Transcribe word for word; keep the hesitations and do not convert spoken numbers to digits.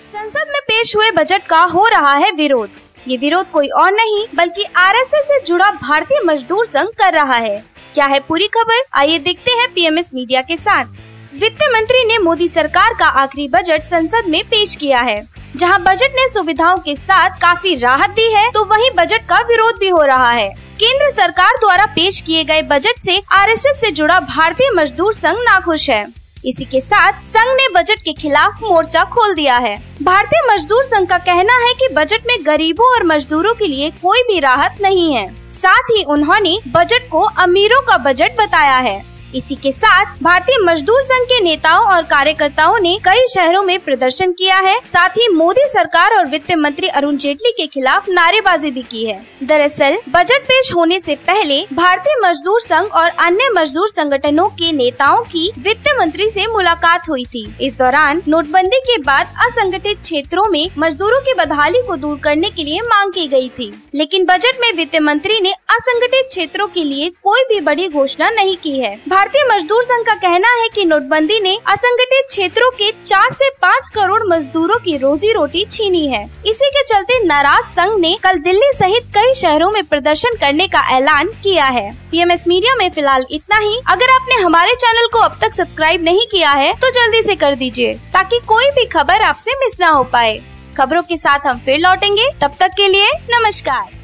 संसद में पेश हुए बजट का हो रहा है विरोध। ये विरोध कोई और नहीं बल्कि आरएसएस से जुड़ा भारतीय मजदूर संघ कर रहा है। क्या है पूरी खबर, आइए देखते हैं पीएमएस मीडिया के साथ। वित्त मंत्री ने मोदी सरकार का आखिरी बजट संसद में पेश किया है। जहां बजट ने सुविधाओं के साथ काफी राहत दी है, तो वहीं बजट का विरोध भी हो रहा है। केंद्र सरकार द्वारा पेश किए गए बजट से आरएसएस से जुड़ा भारतीय मजदूर संघ नाखुश है। इसी के साथ संघ ने बजट के खिलाफ मोर्चा खोल दिया है। भारतीय मजदूर संघ का कहना है कि बजट में गरीबों और मजदूरों के लिए कोई भी राहत नहीं है। साथ ही उन्होंने बजट को अमीरों का बजट बताया है। इसी के साथ भारतीय मजदूर संघ के नेताओं और कार्यकर्ताओं ने कई शहरों में प्रदर्शन किया है। साथ ही मोदी सरकार और वित्त मंत्री अरुण जेटली के खिलाफ नारेबाजी भी की है। दरअसल बजट पेश होने से पहले भारतीय मजदूर संघ और अन्य मजदूर संगठनों के नेताओं की वित्त मंत्री से मुलाकात हुई थी। इस दौरान नोटबंदी के बाद असंगठित क्षेत्रों में मजदूरों की बदहाली को दूर करने के लिए मांग की गयी थी, लेकिन बजट में वित्त मंत्री ने असंगठित क्षेत्रों के लिए कोई भी बड़ी घोषणा नहीं की है। भारतीय मजदूर संघ का कहना है कि नोटबंदी ने असंगठित क्षेत्रों के चार से पाँच करोड़ मजदूरों की रोजी रोटी छीनी है। इसी के चलते नाराज संघ ने कल दिल्ली सहित कई शहरों में प्रदर्शन करने का ऐलान किया है। पीएमएस मीडिया में फिलहाल इतना ही। अगर आपने हमारे चैनल को अब तक सब्सक्राइब नहीं किया है तो जल्दी से कर दीजिए, ताकि कोई भी खबर आपसे मिस ना हो पाए। खबरों के साथ हम फिर लौटेंगे, तब तक के लिए नमस्कार।